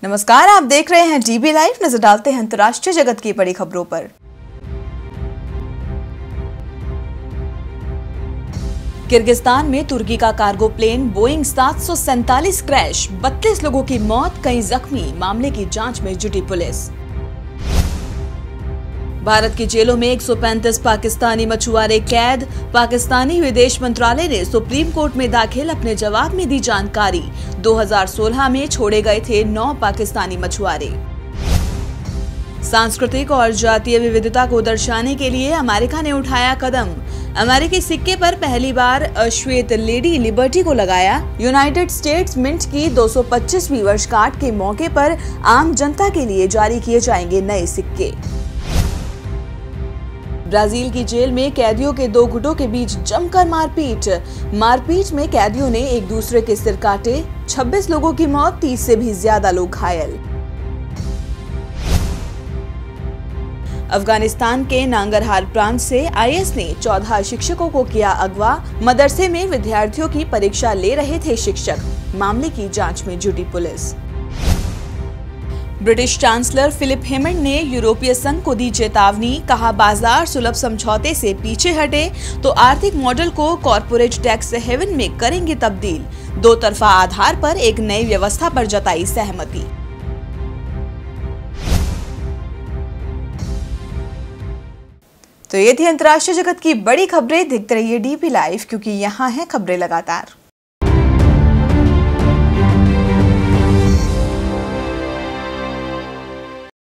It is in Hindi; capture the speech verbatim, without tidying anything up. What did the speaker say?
नमस्कार, आप देख रहे हैं डीबी लाइव। नजर डालते हैं अंतर्राष्ट्रीय जगत की बड़ी खबरों पर। किर्गिस्तान में तुर्की का कार्गो प्लेन बोइंग सात सौ सैंतालीस क्रैश, बत्तीस लोगों की मौत, कई जख्मी, मामले की जांच में जुटी पुलिस। भारत की जेलों में एक सौ पैंतीस पाकिस्तानी मछुआरे कैद, पाकिस्तानी विदेश मंत्रालय ने सुप्रीम कोर्ट में दाखिल अपने जवाब में दी जानकारी। दो हज़ार सोलह में छोड़े गए थे नौ पाकिस्तानी मछुआरे। सांस्कृतिक और जातीय विविधता को दर्शाने के लिए अमेरिका ने उठाया कदम। अमेरिकी सिक्के पर पहली बार श्वेत लेडी लिबर्टी को लगाया। यूनाइटेड स्टेट्स मिंट की दो सौ पच्चीसवीं वर्षगांठ के मौके पर आम जनता के लिए जारी किए जाएंगे नए सिक्के। ब्राजील की जेल में कैदियों के दो गुटों के बीच जमकर मारपीट। मारपीट में कैदियों ने एक दूसरे के सिर काटे, छब्बीस लोगों की मौत, तीस से भी ज्यादा लोग घायल। अफगानिस्तान के नांगरहार प्रांत से आई एस ने चौदह शिक्षकों को किया अगवा। मदरसे में विद्यार्थियों की परीक्षा ले रहे थे शिक्षक, मामले की जांच में जुटी पुलिस। ब्रिटिश चांसलर फिलिप हेमंड ने यूरोपीय संघ को दी चेतावनी, कहा बाजार सुलभ समझौते से पीछे हटे तो आर्थिक मॉडल को कॉरपोरेट टैक्स हेवन में करेंगे तब्दील। दो तरफा आधार पर एक नई व्यवस्था पर जताई सहमति। तो ये थी अंतर्राष्ट्रीय जगत की बड़ी खबरें। देखते रहिए डीबी लाइव, क्योंकि यहाँ है खबरें लगातार।